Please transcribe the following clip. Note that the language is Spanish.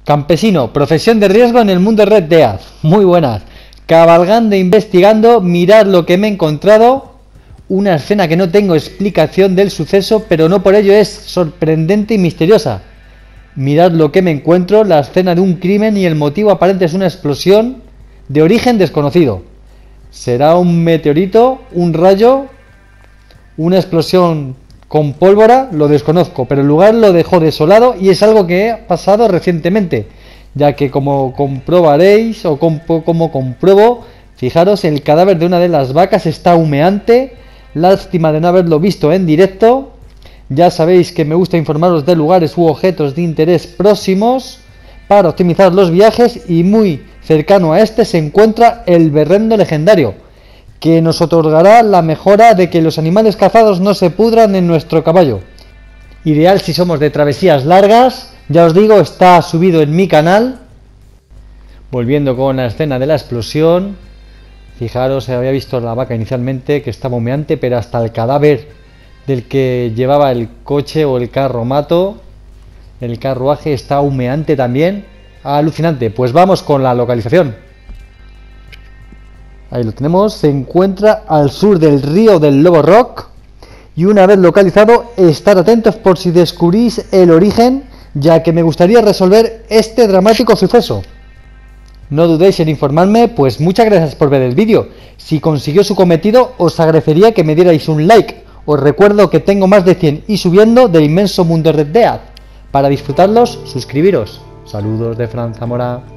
Campesino, profesión de riesgo en el mundo Red Dead. Muy buenas. Cabalgando e investigando, mirad lo que me he encontrado. Una escena que no tengo explicación del suceso, pero no por ello es sorprendente y misteriosa. Mirad lo que me encuentro, la escena de un crimen y el motivo aparente es una explosión de origen desconocido. ¿Será un meteorito, un rayo, una explosión con pólvora? Lo desconozco, pero el lugar lo dejó desolado y es algo que ha pasado recientemente, ya que como comprobaréis o como compruebo, fijaros, el cadáver de una de las vacas está humeante. Lástima de no haberlo visto en directo. Ya sabéis que me gusta informaros de lugares u objetos de interés próximos para optimizar los viajes, y muy cercano a este se encuentra el berrendo legendario, que nos otorgará la mejora de que los animales cazados no se pudran en nuestro caballo. Ideal si somos de travesías largas, ya os digo, está subido en mi canal. Volviendo con la escena de la explosión, fijaros, se había visto la vaca inicialmente que estaba humeante, pero hasta el cadáver del que llevaba el coche o el carromato, el carruaje, está humeante también. Alucinante. Pues vamos con la localización. Ahí lo tenemos, se encuentra al sur del río del Lobo Rock, y una vez localizado, estar atentos por si descubrís el origen, ya que me gustaría resolver este dramático suceso. No dudéis en informarme, pues muchas gracias por ver el vídeo. Si consiguió su cometido, os agradecería que me dierais un like. Os recuerdo que tengo más de 100 y subiendo del inmenso mundo Red Dead. Para disfrutarlos, suscribiros. Saludos de Fran Zamora.